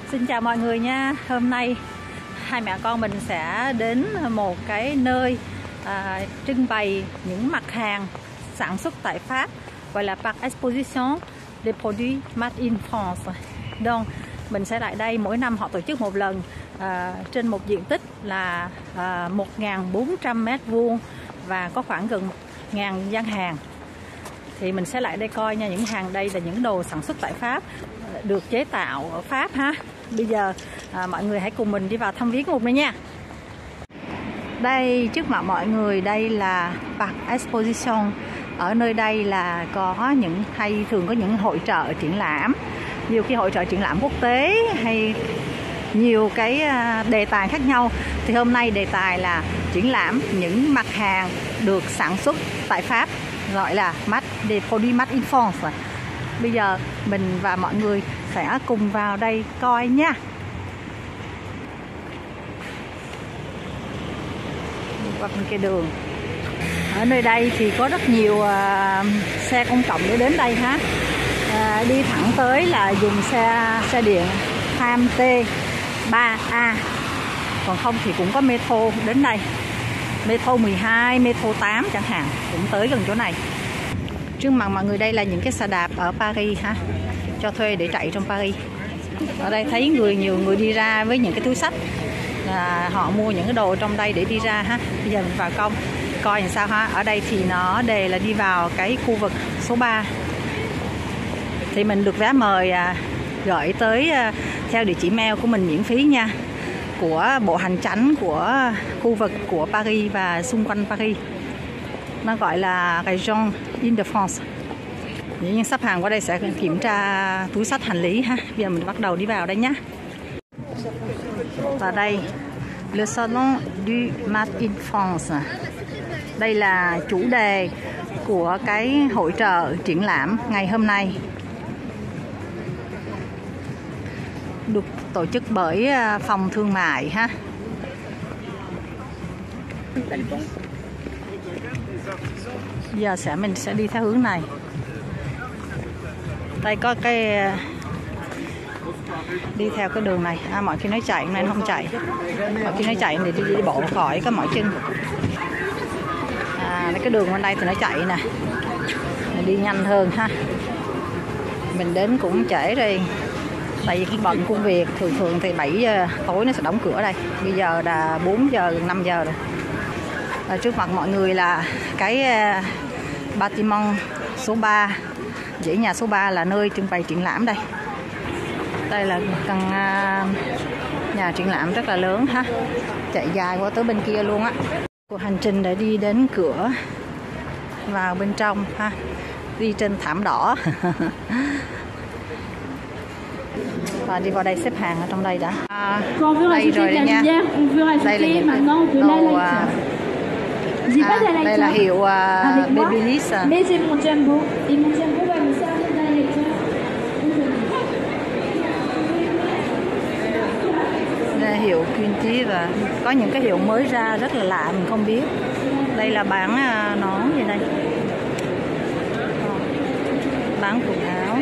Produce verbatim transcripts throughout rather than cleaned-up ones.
Xin chào mọi người nha. Hôm nay hai mẹ con mình sẽ đến một cái nơi à, trưng bày những mặt hàng sản xuất tại Pháp, gọi là Parc Exposition des produits made in France. Donc mình sẽ lại đây, mỗi năm họ tổ chức một lần à, trên một diện tích là à, một nghìn bốn trăm mét vuông và có khoảng gần một nghìn gian hàng. Thì mình sẽ lại đây coi nha. Những hàng đây là những đồ sản xuất tại Pháp, được chế tạo ở Pháp ha. Bây giờ à, mọi người hãy cùng mình đi vào thăm viếng một nữa nha. Đây trước mặt mọi người, đây là Parc Exposition. Ở nơi đây là có những hay thường có những hội trợ triển lãm, nhiều cái hội trợ triển lãm quốc tế hay nhiều cái đề tài khác nhau. Thì hôm nay đề tài là triển lãm những mặt hàng được sản xuất tại Pháp, gọi là made des produits made in France. Bây giờ mình và mọi người sẽ cùng vào đây coi nha. Qua bên kia đường. Ở nơi đây thì có rất nhiều uh, xe công cộng để đến đây ha. Uh, đi thẳng tới là dùng xe xe điện tram T ba A. Còn không thì cũng có metro đến đây. Metro mười hai, metro tám chẳng hạn, cũng tới gần chỗ này. Trước mặt mọi người đây là những cái xe đạp ở Paris ha, cho thuê để chạy trong Paris. Ở đây thấy người nhiều người đi ra với những cái túi xách, là họ mua những cái đồ trong đây để đi ra ha. Bây giờ mình vào công coi làm sao ha. Ở đây thì nó đề là đi vào cái khu vực số ba. Thì mình được vé mời à, gửi tới à, theo địa chỉ mail của mình miễn phí nha, của bộ hành chánh của khu vực của Paris và xung quanh Paris. Nó gọi là Région Île-de-France. Những sắp hàng qua đây sẽ kiểm tra túi xách hành lý ha. Bây giờ mình bắt đầu đi vào đây nhé. Và đây, Le Salon du Made in France. Đây là chủ đề của cái hội trợ triển lãm ngày hôm nay, được tổ chức bởi phòng thương mại ha. Giờ sẽ mình sẽ đi theo hướng này. Đây có cái đi theo cái đường này. À, mọi khi nói chạy nên không chạy. Mọi khi nói chạy thì đi, đi bộ khỏi có mỏi chân. À, cái đường bên đây thì nó chạy nè, mình đi nhanh hơn ha. Mình đến cũng trễ rồi, tại vì cái bận công việc. Thường thường thì bảy giờ tối nó sẽ đóng cửa đây. Bây giờ là bốn giờ, năm giờ rồi. À, trước mặt mọi người là cái uh, bâtiment số ba, dãy nhà số ba là nơi trưng bày triển lãm đây. Đây là căn uh, nhà triển lãm rất là lớn ha, chạy dài qua tới bên kia luôn á. Cuộc hành trình để đi đến cửa vào bên trong ha, đi trên thảm đỏ. Và đi vào đây xếp hàng ở trong đây đã. À, đây rồi đây nha. Đây là những cái đồ uh, à, đây là hiệu uh, Babyliss. Đây là hiệu Quinty, và có những cái hiệu mới ra rất là lạ mình không biết. Đây là bán uh, nón gì đây, bán quần áo.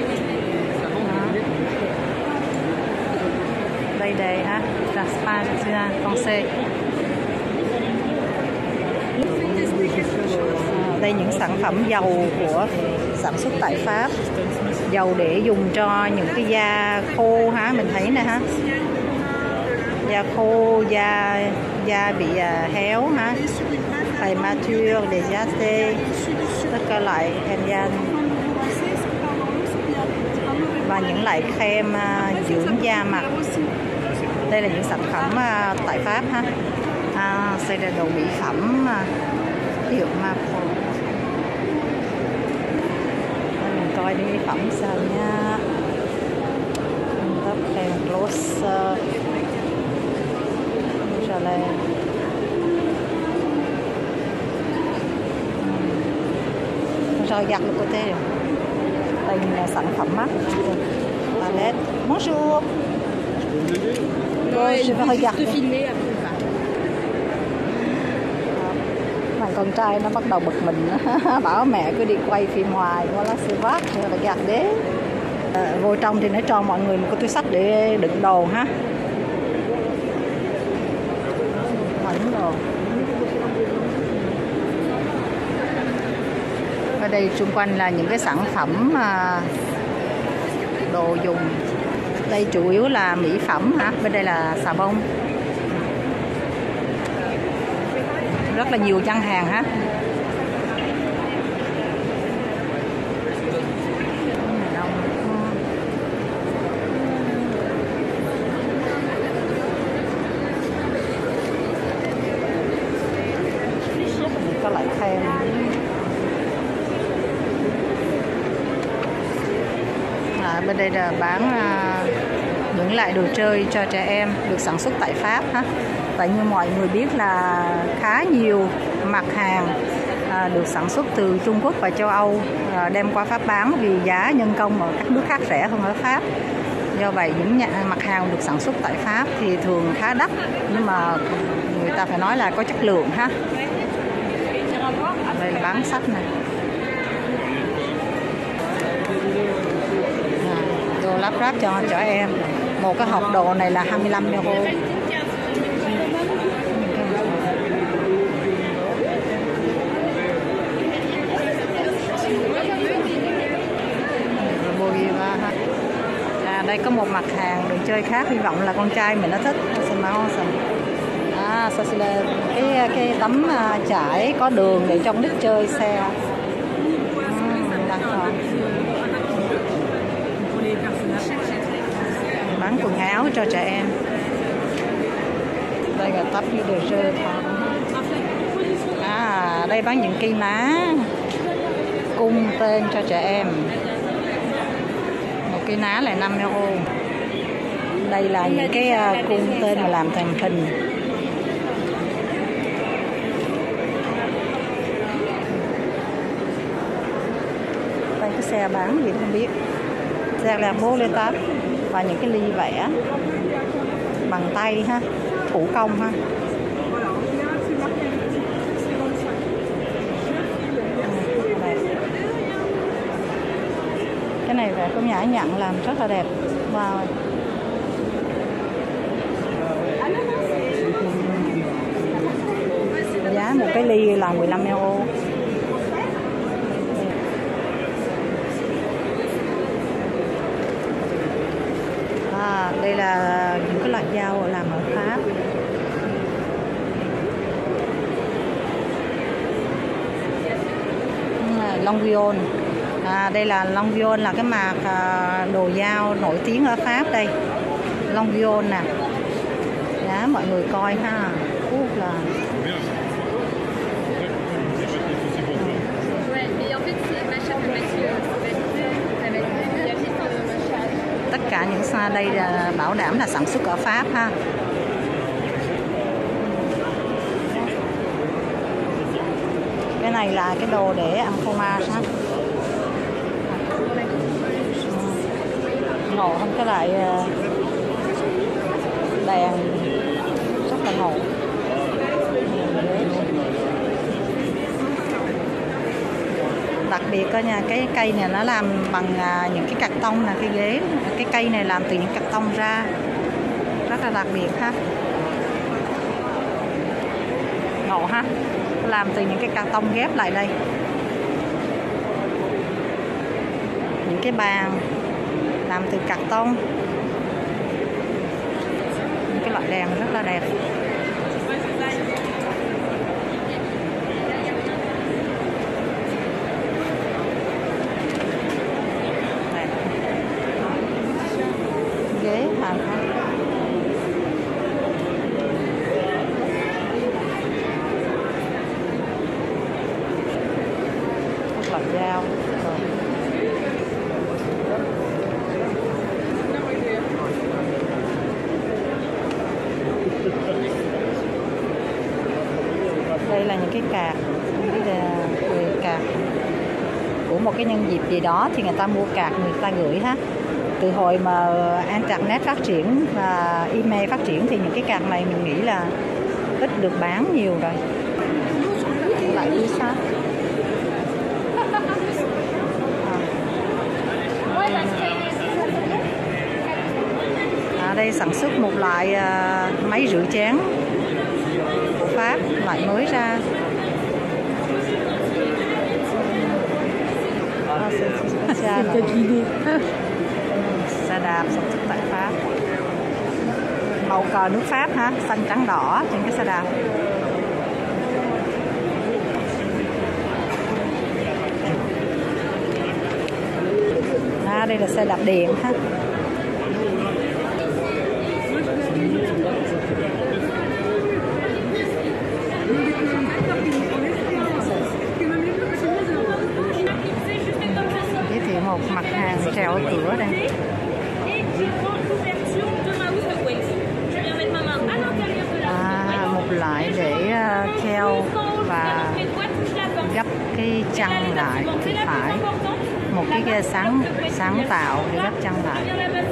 Đây đây ha, là spa français. Đây những sản phẩm dầu của sản xuất tại Pháp, dầu để dùng cho những cái da khô ha, mình thấy nè ha, da khô, da da bị uh, héo ha, phải mature, desgasté, tất cả loại em da, và những loại kem uh, dưỡng da mặt. Đây là những sản phẩm uh, tại Pháp ha. À, đây là đồ mỹ phẩm uh, hiệu Mapo. Mình coi đi mỹ phẩm sao nha. Tóc kem gloss, trở lại. Rồi giặt được côté rồi. Đây là sản phẩm mắt. Palette. Bonjour. Rồi, je vais regarder. Thằng con trai nó bắt đầu bực mình. Bảo mẹ cứ đi quay phim hoài, voilà c'est vache, regarder. Vô trong thì nó cho mọi người một cái túi xách để đựng đồ ha. Đựng đồ. Ở đây xung quanh là những cái sản phẩm đồ dùng. Đây chủ yếu là mỹ phẩm hả? Bên đây là xà bông. Rất là nhiều gian hàng ha. Có lại thêm. À, bên đây là bán à, những loại đồ chơi cho trẻ em được sản xuất tại Pháp ha. Và như mọi người biết là khá nhiều mặt hàng à, được sản xuất từ Trung Quốc và châu Âu à, đem qua Pháp bán vì giá nhân công ở các nước khác rẻ hơn ở Pháp. Do vậy những nhà, mặt hàng được sản xuất tại Pháp thì thường khá đắt, nhưng mà người ta phải nói là có chất lượng ha. Đây là bán sách này. À, đồ lắp ráp cho trẻ em. Một cái hộp đồ này là hai mươi lăm euro. À, đây có một mặt hàng đồ chơi khác, hy vọng là con trai mình nó thích. À, cái cái tấm trải có đường để trong đít chơi xe. À, bán quần áo cho trẻ em. Đây là tắp như đồ chơi. À, đây bán những cây ná cung tên cho trẻ em. Một cây ná là năm euro. Đây là những cái cung tên mà làm thành hình. Đây cái xe bán gì không biết. Xe là bố lê tát. Và những cái ly vẽ bằng tay ha, thủ công ha. Cái này là công nhã nhận làm rất là đẹp. Wow. Giá một cái ly là mười lăm euro. À, đây là những cái loại dao làm ở Pháp. Longuyon. À, đây là Longuyon là cái mạc à, đồ dao nổi tiếng ở Pháp đây. Longuyon nè. Giá mọi người coi ha. Út là tất cả những xa đây là bảo đảm là sản xuất ở Pháp ha. Cái này là cái đồ để ăn phô mai ha. Ngộ không, cái loại đèn rất là ngộ. Đặc biệt có nha, cái cây này nó làm bằng những cái cạc tông, là cái ghế, cái cây này làm từ những cạc tông ra, rất là đặc biệt ha. Ngộ ha, làm từ những cái cạc tông ghép lại đây. Những cái bàn làm từ cạc tông, những cái loại đèn rất là đẹp. Ghế hàng loại dao. Đây là những cái cạc, những cái cạc của một cái nhân dịp gì đó thì người ta mua cạc, người ta gửi ha. Từ hồi mà internet phát triển và email phát triển thì những cái cạc này mình nghĩ là ít được bán nhiều rồi. Lại đi sát. À, đây sản xuất một loại à, máy rửa chén của Pháp, loại mới ra. À, xe đạp sản xuất tại Pháp. Màu cờ nước Pháp hả? Xanh trắng đỏ trên cái xe đạp. À, đây là xe đạp điện ha. Giới thiệu một mặt hàng treo ở cửa đây. À, một loại để treo và gấp cái chăn lại thì phải. Một cái sáng sáng tạo để gấp chăn lại.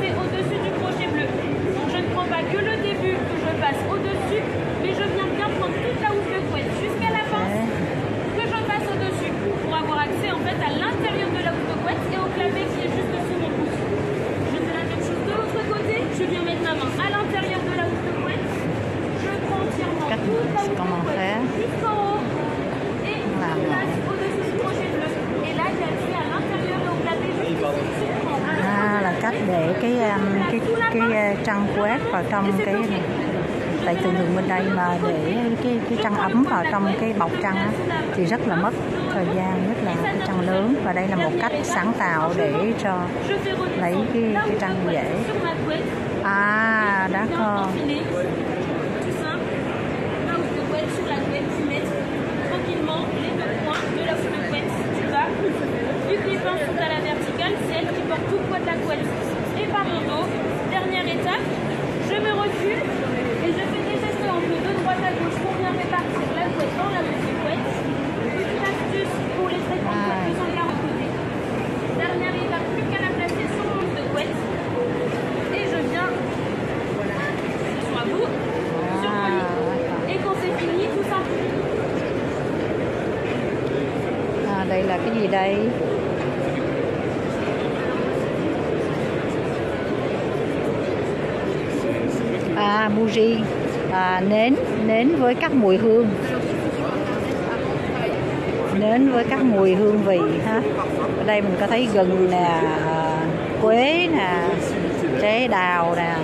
Cách comment faire làm à, là cách để cái cái cái chăn quét vào trong cái này. Tại thường thường bên đây mà để cái cái chăn ấm vào trong cái bọc chăn á, thì rất là mất thời gian, nhất là cái chăn lớn, và đây là một cách sáng tạo để cho lấy cái cái chăn dễ. À, d'accord. Vu que les pinces sont à la verticale, c'est elle qui porte tout le poids de la couette et par mon dos. Dernière étape, je me recule et je fais des gestes un peu de droite à gauche pour bien répartir la couette dans la petite couette. Une astuce pour les traitements de plus en garde côté. Dernière étape, plus qu'à la placer sur mon de couette et je viens sur à bout, sur mon lit. Et quand c'est fini, tout simplement. À, đây là cái gì đây? À, bougie, à, nến, nến với các mùi hương, nến với các mùi hương vị ha. Ở đây mình có thấy gừng nè, quế nè, trái đào nè.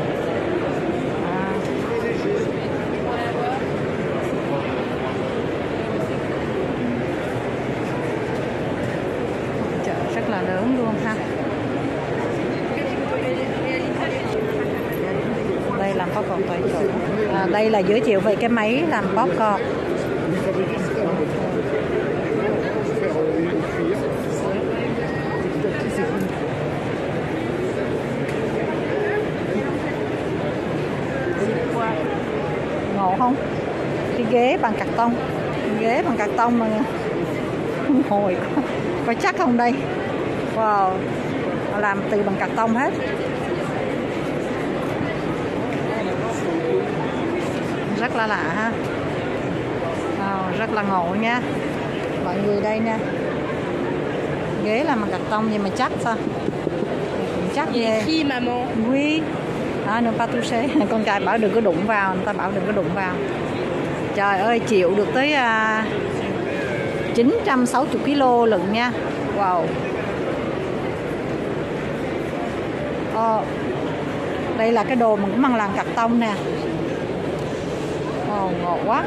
Rất là lớn luôn ha. Đây làm popcorn tại chỗ. À, đây là giới thiệu về cái máy làm popcorn. Ngộ không? Cái ghế bằng cạc tông, ghế bằng cạc tông mà ngồi có, có chắc không đây? Wow, làm từ bằng cạc tông hết. Rất là lạ ha. Wow, rất là ngộ nha mọi người đây nha. Ghế làm bằng cạc tông nhưng mà chắc sao? Chắc ghê. Khi maman. Oui. À, ne pas toucher. Con trai bảo đừng có đụng vào, người ta bảo đừng có đụng vào. Trời ơi, chịu được tới uh, chín trăm sáu mươi ki lô lận nha. Wow. Ờ, đây là cái đồ mình cũng bằng làm cạc tông nè. Ồ, ngộ quá.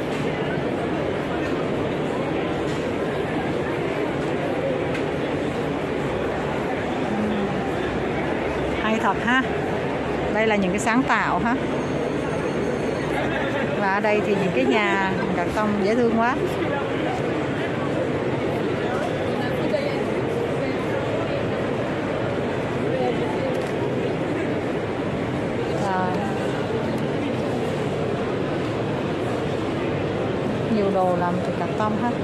Hay thật ha. Đây là những cái sáng tạo ha. Và ở đây thì những cái nhà cạc tông dễ thương quá. Nhiều đồ làm từ cạc tông hết.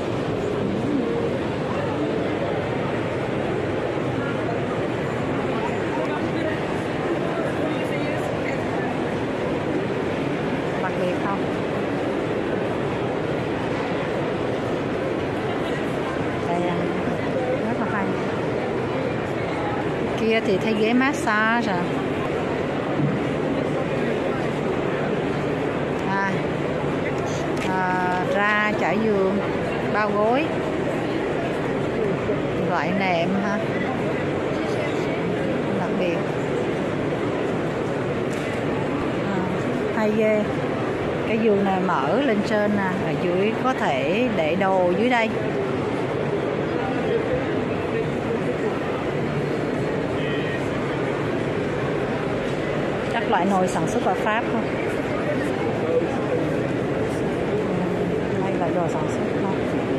Đặc biệt không? Đây à, rất là hay. Kia thì thấy ghế massage à. trải giường, bao gối, loại nệm ha, đặc biệt à, hay ghê. Cái giường này mở lên trên nè, ở dưới có thể để đồ dưới đây. Các loại nồi sản xuất ở Pháp thôi. Đây là đồ sản xuất thôi.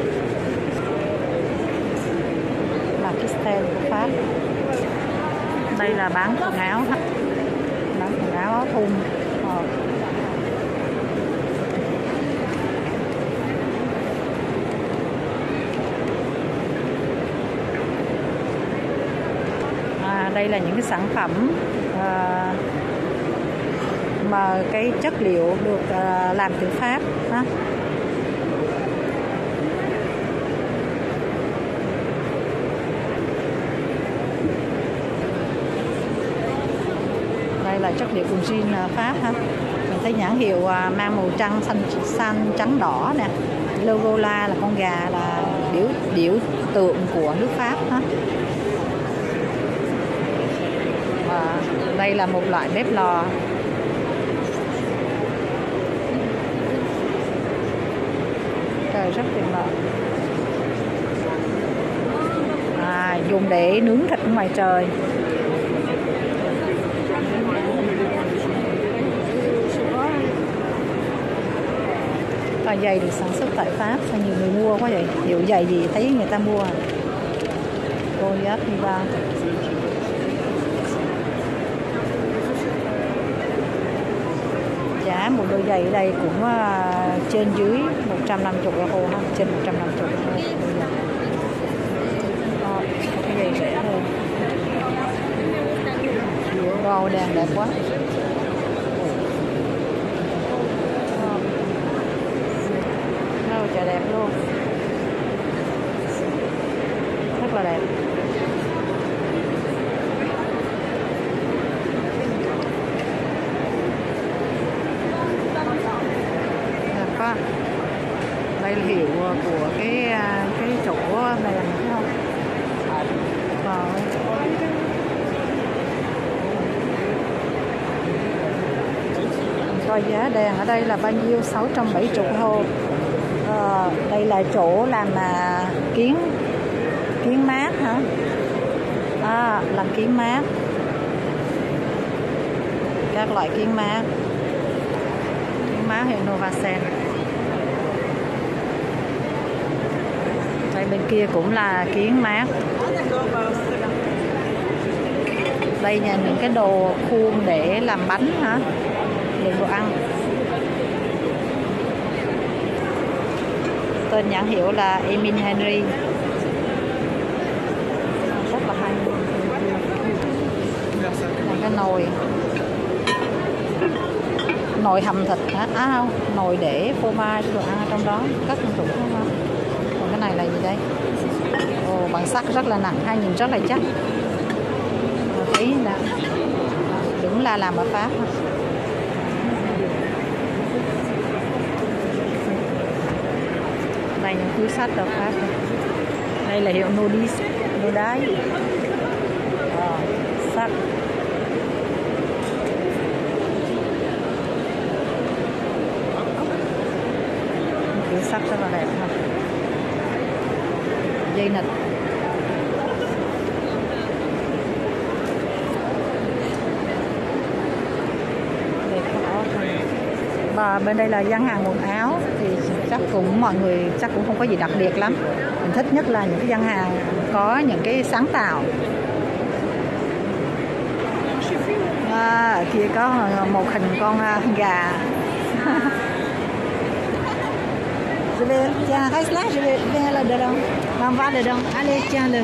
Là Kistel của Pháp. Đây là bán quần áo, bán quần áo áo thun. Ờ. À, đây là những cái sản phẩm à, mà cái chất liệu được uh, làm từ Pháp đó. Đây là chất liệu quần jean uh, Pháp ha. Mình thấy nhãn hiệu uh, mang màu trắng xanh xanh trắng đỏ nè. Logo la là con gà, là biểu biểu tượng của nước Pháp ha. Và đây là một loại bếp lò. Trời, rất tuyệt vời. À, dùng để nướng thịt ngoài trời. Và giày được sản xuất tại Pháp, sao nhiều người mua quá vậy? Hiệu giày gì thấy người ta mua. Goliath Viva. Giá một đôi giày ở đây cũng uh, trên dưới một trăm năm mươi euro ha, trên một trăm năm mươi euro. Ờ, cái giày rẻ hơn. Wow, đèn đẹp quá. Đâu chả đẹp luôn. Rất là đẹp. Đây là hiệu của cái cái chỗ này là thấy không? Rồi. Coi giá đèn ở đây là bao nhiêu? sáu trăm bảy mươi euro. À, đây là chỗ làm mà kiến kiến mát hả? À, làm kiến mát. Các loại kiến mát. Kiến mát hiệu Novasen. Đây bên kia cũng là kiến mát. Đây là những cái đồ khuôn để làm bánh hả? Đựng đồ ăn. Tên nhãn hiệu là Emile Henry. Rất là hay. Là cái nồi nồi hầm thịt hả? À không, nồi để phô mai đồ ăn ở trong đó, cất trong tủ không không? Còn cái này là gì đây? Ồ, bằng sắt rất là nặng, hay nhìn rất là chắc. Thấy là đúng là làm ở Pháp. Đây những túi sách ở Pháp. Đây là hiệu Nodis, Nodai. À, sắt. Túi sách rất là đẹp ha. Dây nịt. Và bên đây là gian hàng quần áo thì chắc cũng mọi người chắc cũng không có gì đặc biệt lắm. Mình thích nhất là những cái gian hàng có những cái sáng tạo. À, ở kia có một hình con gà. Je vais, tiens, reste là, je vais, viens là dedans. On va dedans. Allez, tiens-le.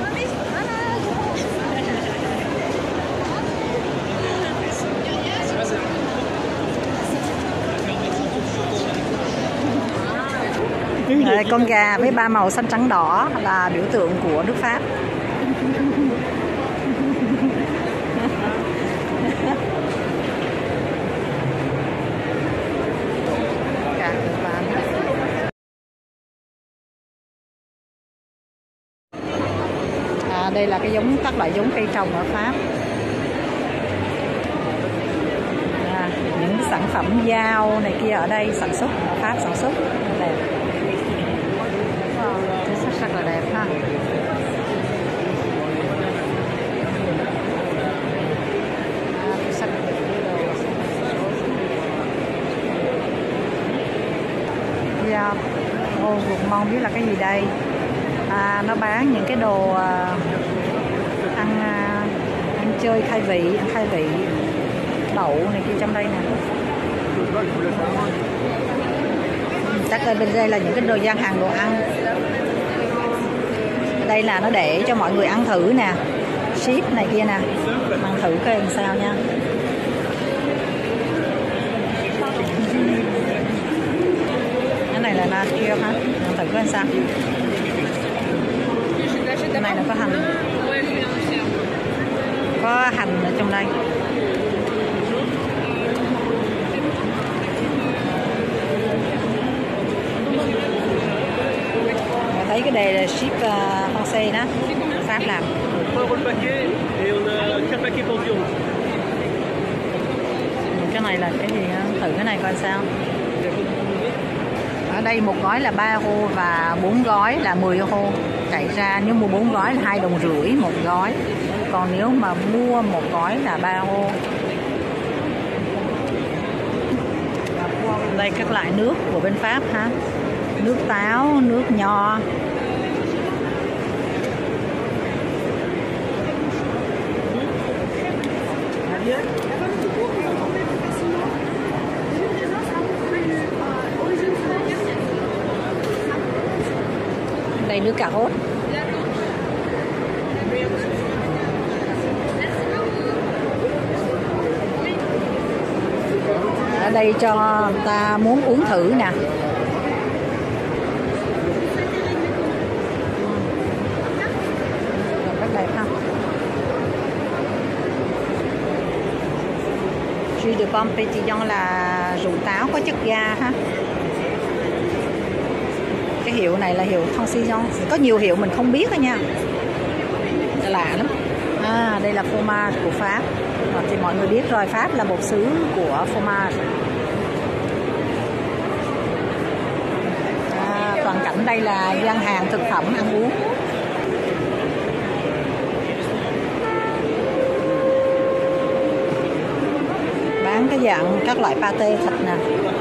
Đây, con gà với ba màu xanh trắng đỏ là biểu tượng của nước Pháp. Đây là cái giống các loại giống cây trồng ở Pháp. À, những sản phẩm dao này kia ở đây sản xuất, ở Pháp sản xuất đẹp. Rất, rất là đẹp ha. Dao. Ô, Vượt Mong biết là cái gì đây? À, nó bán những cái đồ uh, ăn uh, ăn chơi khai vị, ăn khai vị, đậu này kia trong đây nè. Chắc là bên đây là những cái đồ gian hàng đồ ăn. Đây là nó để cho mọi người ăn thử nè, ship này kia nè, ăn thử coi làm sao nha. Cái này là natrio hả? Ăn thử coi làm sao. Cái này là có hành, có hành ở trong đây. Thấy cái đề là ship uh, Francais đó, Pháp làm. Cái này là cái gì đó? Thử cái này coi sao. Ở đây một gói là ba euro và bốn gói là mười euro. Chạy ra nếu mua bốn gói là hai đồng rưỡi một gói. Còn nếu mà mua một gói là ba euro. Đây các loại nước của bên Pháp ha. Nước táo, nước nho. Đây nước cà rốt. Ở đây cho người ta muốn uống thử nè. Rất đẹp ha. Jus de pomme pétillant là rượu táo có chất ga ha. Cái hiệu này là hiệu Transition. Có nhiều hiệu mình không biết đó nha. Lạ lắm. À, đây là fromage của Pháp. À, thì mọi người biết rồi, Pháp là một xứ của fromage. À, toàn cảnh đây là gian hàng thực phẩm ăn uống. Bán cái dạng các loại pate thịt nè.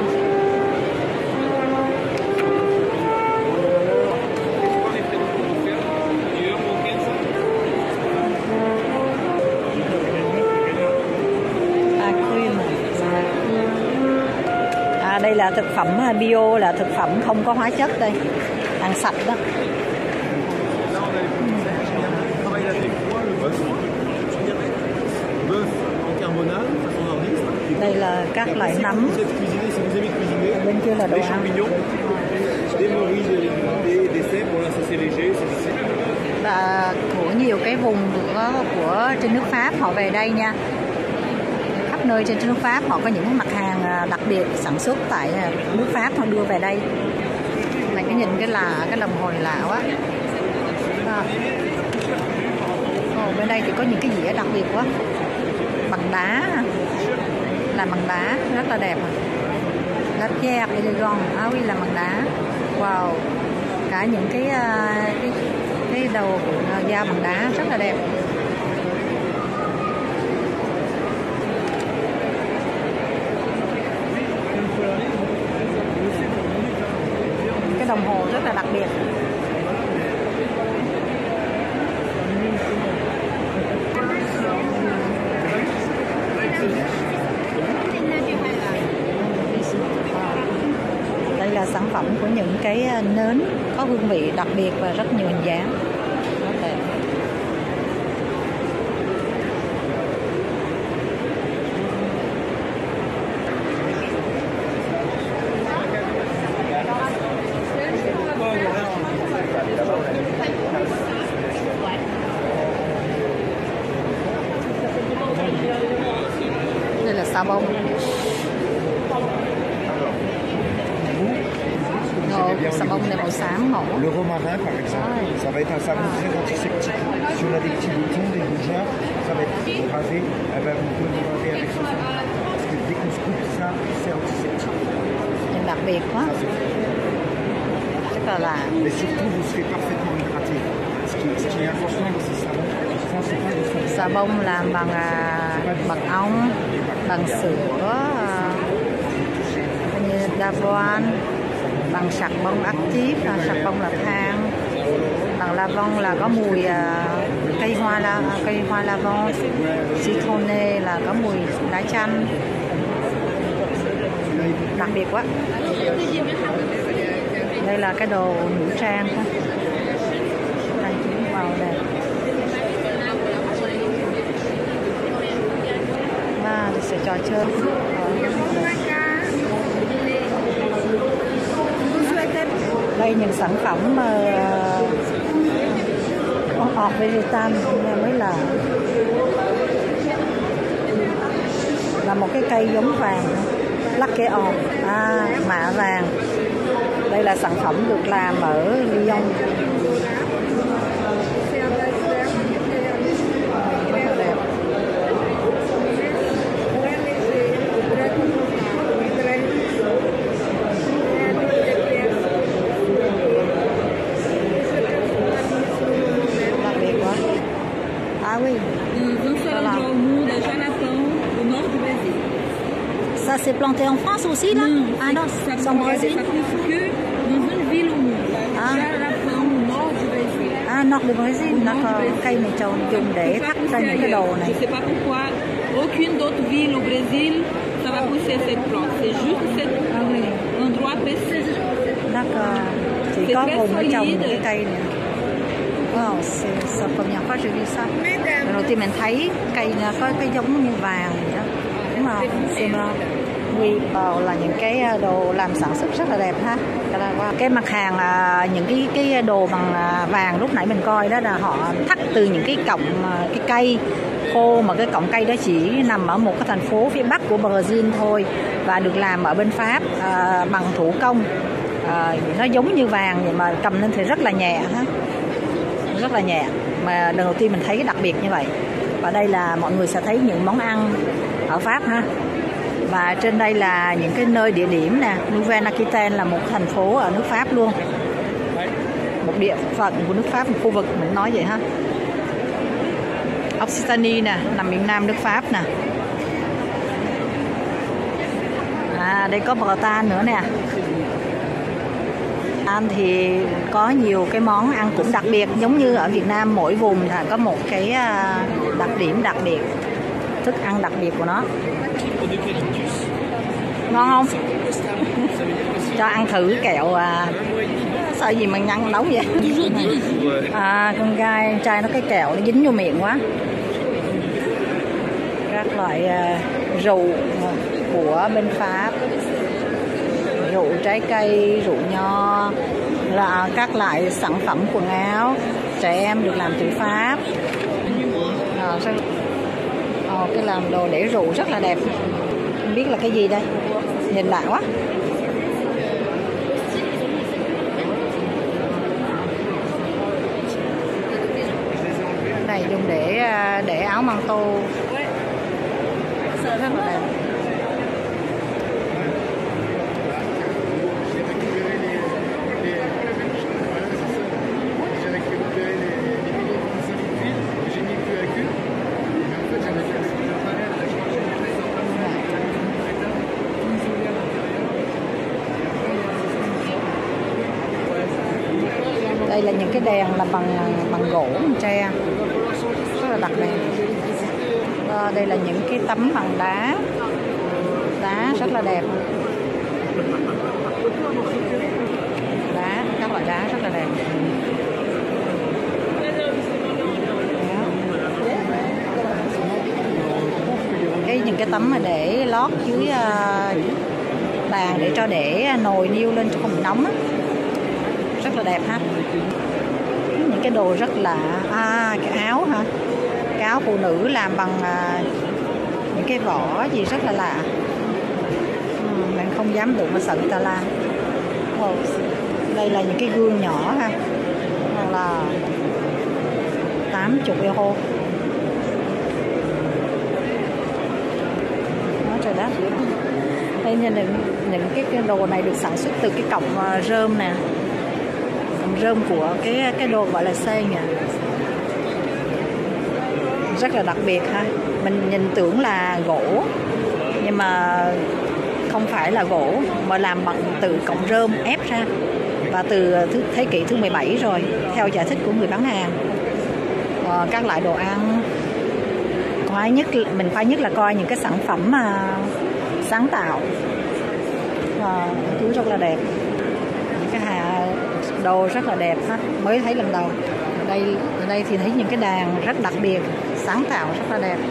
Đây là thực phẩm bio, là thực phẩm không có hóa chất đây, ăn sạch đó. Đây là các loại nấm. Bên kia là đồ ăn. Và của nhiều cái vùng của, của trên nước Pháp họ về đây nha. Nơi trên nước Pháp họ có những mặt hàng đặc biệt sản xuất tại nước Pháp họ đưa về đây. Này cái nhìn cái là cái đồng hồ lạ quá. À. Ồ, bên đây thì có những cái dĩa đặc biệt quá, bằng đá, làm bằng đá rất là đẹp. La pierre élégante, à oui, làm bằng đá. Wow, cả những cái cái cái đầu của dao bằng đá rất là đẹp. Đồng hồ rất là đặc biệt. Đây là sản phẩm của những cái nến có hương vị đặc biệt và rất nhiều hình dáng. Rất đẹp. Đây là xà bông. Ồ, cái xà bông này màu xám ngộ. Le romarin, par exemple, ça va être un savon très antiseptique. Si on a des petits boutons, des rougeurs, ça va être ravé. Eh ben, vous pouvez vous laver avec ce savon. Parce que dès qu'on se coupe ça, c'est antiseptique. Nhìn đặc biệt quá. Rất là lạ. Mais surtout, vous serez parfaitement hydraté. Ce qui, ce qui est important dans ces savons, c'est pas du savon. Xà bông làm bằng uh, mật ong, bằng sữa, uh, như d'avoine, bằng sạc bông active, là sạc bông là than, bằng lavon là có mùi uh, cây hoa la, cây hoa lavon, citronné là có mùi lá chanh, đặc biệt quá. Đây là cái đồ nữ trang thôi, trang trí màu đẹp. Và sẽ trò chơi. Đây những sản phẩm mà con ọt vegetan mới là là một cái cây giống vàng, lắc kê ọt, à, mạ vàng. Đây là sản phẩm được làm ở Lyon. Ça s'est planté en France aussi là? Non, ah non, ça sont Brésil. Ça pousse que dans une ville au monde. Ah. Jalapão, au nord du Brésil. À, nord du Brésil, d'accord. Cây này trồng dùng để thắt ra những cái đồ này. Je sais pas pourquoi aucune autre ville au Brésil ça va pousser cette plante. C'est juste cet Ah, oui. endroit précis. D'accord. Chỉ có vùng mới trồng những cái cây này. Wow, c'est la première fois j'ai vu ça. Lần đầu tiên mình thấy cây có cái giống như vàng vậy đó. Đúng không? Xem không? Quy vào là những cái đồ làm sản xuất rất là đẹp ha. Cái mặt hàng những cái cái đồ bằng vàng lúc nãy mình coi đó là họ thắt từ những cái cọng cái cây khô, mà cái cọng cây đó chỉ nằm ở một cái thành phố phía bắc của Brazil thôi, và được làm ở bên Pháp à, bằng thủ công. À, nó giống như vàng nhưng mà cầm lên thì rất là nhẹ ha, rất là nhẹ, mà lần đầu tiên mình thấy cái đặc biệt như vậy. Và đây là mọi người sẽ thấy những món ăn ở Pháp ha. Và trên đây là những cái nơi địa điểm nè. Nouvelle-Aquitaine là một thành phố ở nước Pháp luôn, một địa phận của nước Pháp, một khu vực mình nói vậy ha. Occitanie nè, nằm miền nam nước Pháp nè. À, đây có Bretagne nữa nè. Anh thì có nhiều cái món ăn cũng đặc biệt, giống như ở Việt Nam mỗi vùng là có một cái đặc điểm đặc biệt, thức ăn đặc biệt của nó. Ngon không? Cho ăn thử kẹo à. Sợ gì mà nhăn nấu vậy? À, con gái, con trai nó cái kẹo nó dính vô miệng quá. Các loại uh, rượu của bên Pháp, rượu trái cây, rượu nho, là các loại sản phẩm quần áo trẻ em được làm từ Pháp. À, sao... à, cái làm đồ để rượu rất là đẹp. Không biết là cái gì đây, nhìn lạ quá. Này dùng để để áo manto rất là đẹp. Đây là những cái đèn là bằng bằng gỗ, bằng tre, rất là đặc biệt. À, đây là những cái tấm bằng đá, đá rất là đẹp, đá, các loại đá rất là đẹp. Cái những cái tấm mà để lót dưới uh, bàn để cho để nồi niêu lên cho không bị nóng á. Rất là đẹp ha. Những cái đồ rất là à, cái áo hả, cái áo phụ nữ làm bằng à, những cái vỏ gì rất là lạ. Ừ, mình không dám đụng mà sợ người ta làm. Oh. Đây là những cái gương nhỏ ha, hoặc là tám mươi euro. Nói trời đất. Đây như những, những cái, cái đồ này được sản xuất từ cái cọng rơm nè, cọng rơm của cái cái đồ gọi là xây nhỉ, rất là đặc biệt ha. Mình nhìn tưởng là gỗ nhưng mà không phải là gỗ, mà làm bằng từ cọng rơm ép ra, và từ thế kỷ thứ mười bảy rồi, theo giải thích của người bán hàng. Và các loại đồ ăn, khoái nhất mình khoái nhất là coi những cái sản phẩm mà sáng tạo, và thứ rất là đẹp, những cái hà đồ rất là đẹp ha, mới thấy lần đầu. Ở đây ở đây thì thấy những cái đàn rất đặc biệt, sáng tạo, rất là đẹp.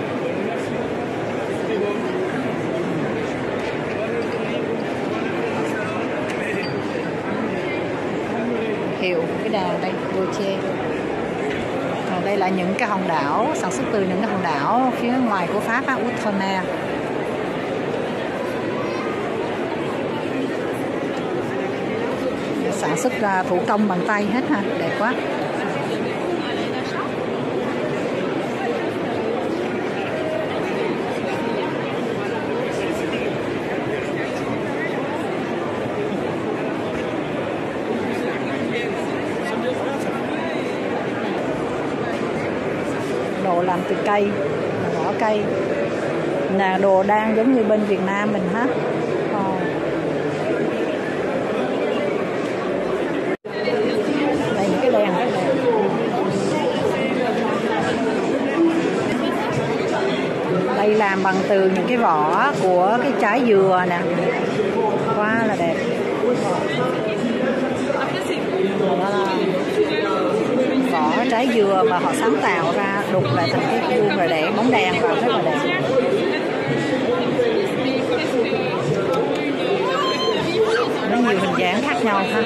Hiệu cái đàn đây, Gautier. Còn đây là những cái hòn đảo, sản xuất từ những cái hòn đảo phía ngoài của Pháp, Outre-mer. Sản xuất ra thủ công bằng tay hết ha, đẹp quá. Đồ làm từ cây, vỏ cây, là đồ đan giống như bên Việt Nam mình ha. Ờ. Đây những cái đèn rất đẹp. Đây làm bằng từ những cái vỏ của cái trái dừa nè, quá là đẹp. Vỏ trái dừa mà họ sáng tạo ra, đục lại thành cái vuông rồi để bóng đèn vào, rất là đẹp. Nó nhiều hình dáng khác nhau ha.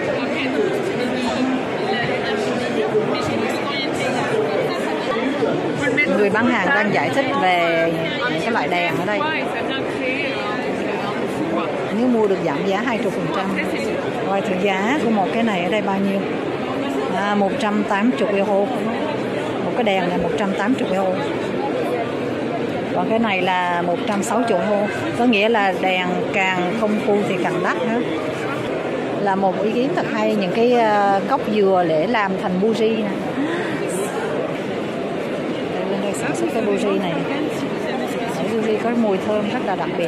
Người bán hàng đang giải thích về những cái loại đèn ở đây. Nếu mua được giảm giá hai mươi phần trăm. Rồi thì giá của một cái này ở đây bao nhiêu? À, một trăm tám mươi euro. Một cái đèn là một trăm tám mươi euro. Còn cái này là một trăm sáu mươi euro. Có nghĩa là đèn càng công phu thì càng đắt nữa. Là một ý kiến thật hay, những cái cốc dừa để làm thành bougie nè. Bên đây sản xuất cái bougie này. Cái bougie có mùi thơm rất là đặc biệt.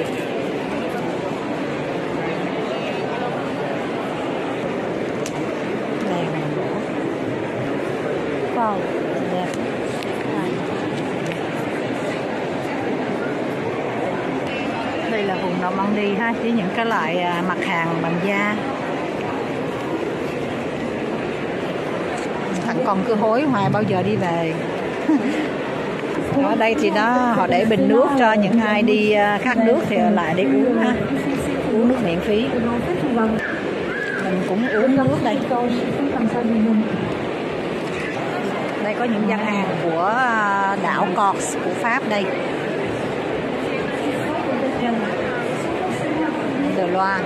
Wow, đẹp. Đây là vùng Normandy ha, với những cái loại mặt hàng bằng da. Thằng con cứ hối hoài bao giờ đi về. Ở đây thì nó họ để bình nước cho những ai đi khát nước thì lại để uống ha, uống nước miễn phí. Mình cũng uống nước đây. Đây có những gian hàng của đảo Corse của Pháp đây. De Loire.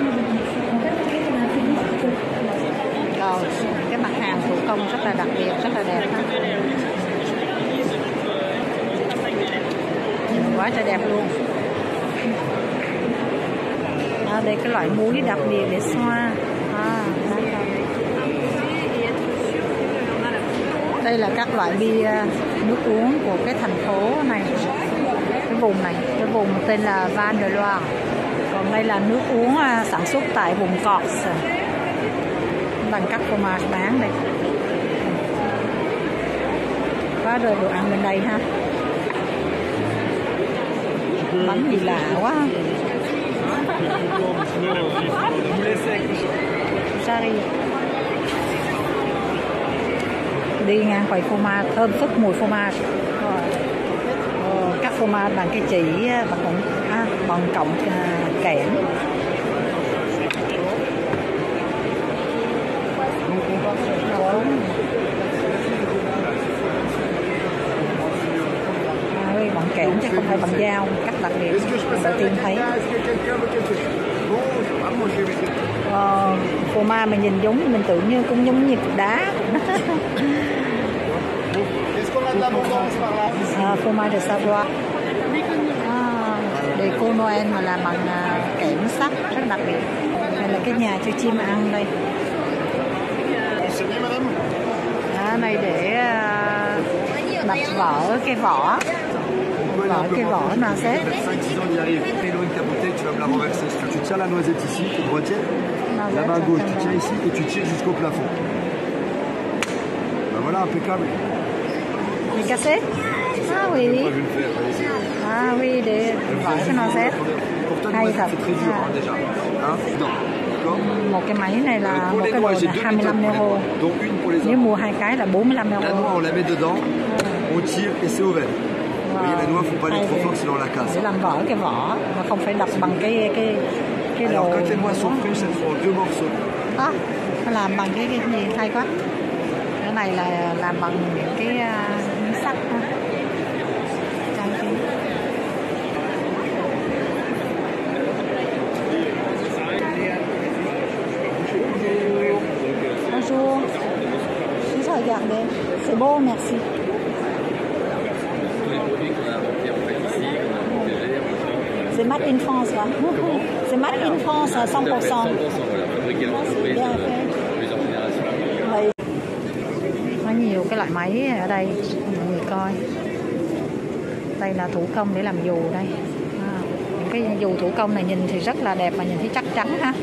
Rồi, cái mặt hàng thủ công rất là đặc biệt, rất là đẹp ha. Nhìn quá trời đẹp luôn. À, đây cái loại muối đặc biệt để xoa. À, đây là các loại bia nước uống của cái thành phố này, cái vùng này, cái vùng tên là Val de Loire. Còn đây là nước uống sản xuất tại vùng Corse, bằng các fromage bán đây. Quá đời đồ ăn bên đây ha. Bánh gì lạ quá. Sari. Đi ngang quầy fromage thơm phức mùi fromage. Ờ, các fromage bằng cái chỉ bằng cọng à, bằng cọng à, kẽm. À, bằng kẽm chứ không phải bằng dao, cách đặc biệt đầu tiên thấy. Ờ, phô mai mà nhìn giống như mình tưởng như cũng giống như cục đá. À, phô mai de Savoie. À, deco Noel mà làm bằng uh, kẽm sắt rất đặc biệt. Đây là cái nhà cho chim ăn đây. À, này để uh, đập vỏ cái vỏ. Vỏ cái vỏ nào sẽ. Tu vas me la renverser. Si tu tiens la noisette ici, tu droitière, la main gauche, tu tiens ici et tu tires jusqu'au plafond. Ben voilà, impeccable. Les casser? Ah oui. Je vais le faire, allez-y. Ah oui, để vỏ cái noisette. Hay thật. C'est très dur hein, déjà. Hein? Non. Một cái máy này là một cái đồ là hai mươi lăm euro. Nếu mua hai cái là bốn mươi lăm euro. La noix, on la met dedans, on tire et c'est ouvert. Vous voyez, la noix, faut pas aller trop fort sinon on la casse. Để làm vỡ cái vỏ mà không phải đập bằng cái cái cái đồ. Alors quand les noix sont fraîches, elles sont en deux morceaux. À, nó làm bằng cái cái gì hay quá. Cái này là làm bằng những cái uh, sắt ha. Trang trí. Bonjour. Juste regardez. C'est beau, merci. C'est made in France, là. C'est made in France à cent pour cent. Bien fait. Có nhiều cái loại máy ở đây, mọi người coi. Đây là thủ công để làm dù đây. À, những cái dù thủ công này nhìn thì rất là đẹp mà nhìn thấy chắc chắn ha.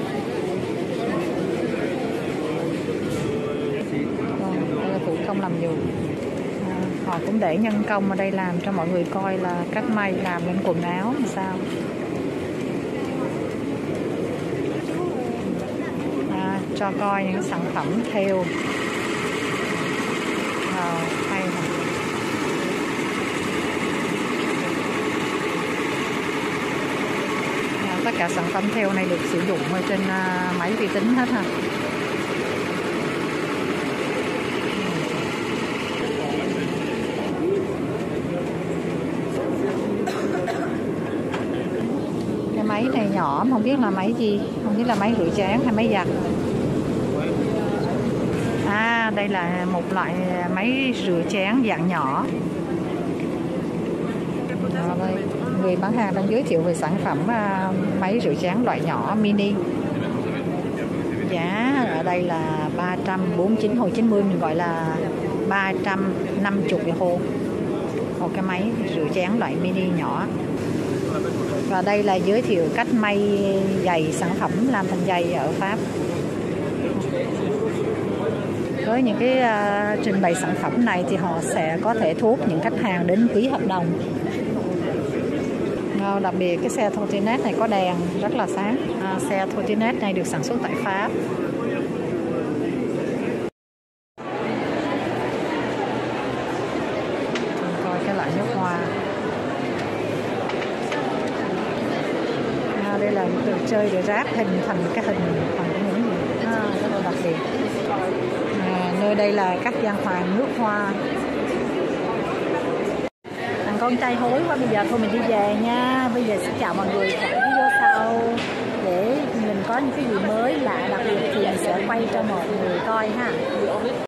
Đây là thủ công làm dù. À, họ cũng để nhân công ở đây làm cho mọi người coi là cách may làm lên quần áo làm sao. À, cho coi những sản phẩm thêu. À, hay thật. À, tất cả sản phẩm thêu này được sử dụng ở trên uh, máy vi tính hết ha. Cái máy này nhỏ không biết là máy gì, không biết là máy rửa chén hay máy giặt. À, đây là một loại máy rửa chén dạng nhỏ. À, đây, người bán hàng đang giới thiệu về sản phẩm uh, máy rửa chén loại nhỏ mini. Giá ở đây là ba trăm bốn mươi chín Hồi chín mươi, mình gọi là ba trăm năm mươi euro. Một cái máy rửa chén loại mini nhỏ. Và đây là giới thiệu cách may giày, sản phẩm làm thành giày ở Pháp. Với những cái uh, trình bày sản phẩm này thì họ sẽ có thể thu hút những khách hàng đến ký hợp đồng. Uh, đặc biệt cái xe trottinette này có đèn rất là sáng. Uh, xe trottinette này được sản xuất tại Pháp. Coi cái loại nước hoa. À, đây là một trò chơi để ráp hình thành cái hình thành cái những gì à, rất là đặc biệt. À, nơi đây là các gian hàng nước hoa. Thằng con trai hối quá, bây giờ thôi mình đi về nha. Bây giờ xin chào mọi người, hẹn video sau để mình có những cái gì mới lạ đặc biệt thì mình sẽ quay cho mọi người coi ha.